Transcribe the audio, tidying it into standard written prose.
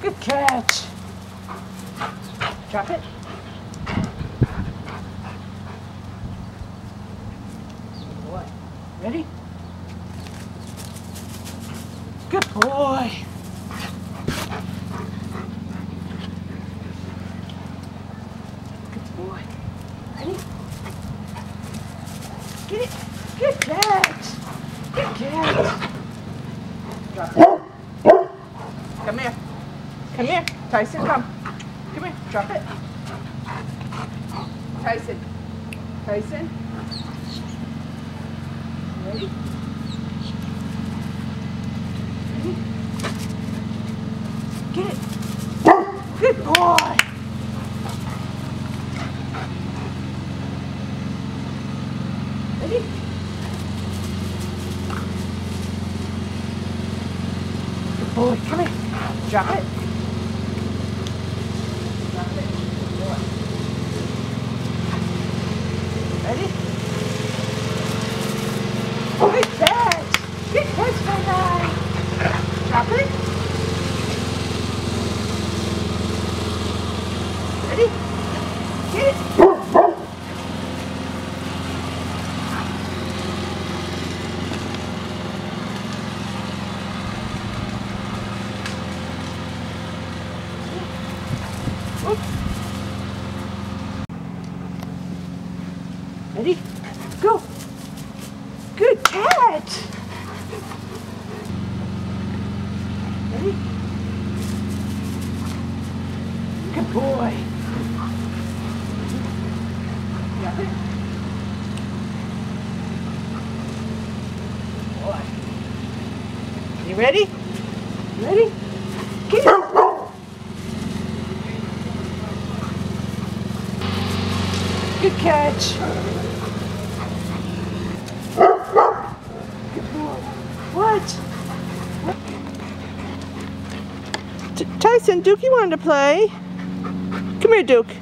Good catch. Drop it. Good boy. Ready? Good boy. Good boy. Ready? Get it. Good catch. Good catch. Drop it. Come here. Come here. Tyson, come. Come here. Drop it. Tyson. Tyson. Ready? Ready? Get it. Good boy. Ready? Good boy. Come here. Drop it. Drop it. Good boy. Ready? Good catch. Good catch, my guy. Drop it. Ready? Get it. Oops. Ready? Go. Good catch. Ready? Good boy. Got it? Boy. You ready? Ready? Get it. Good catch. Good boy. What? Tyson, Dookie wanted to play. Come here, Duke.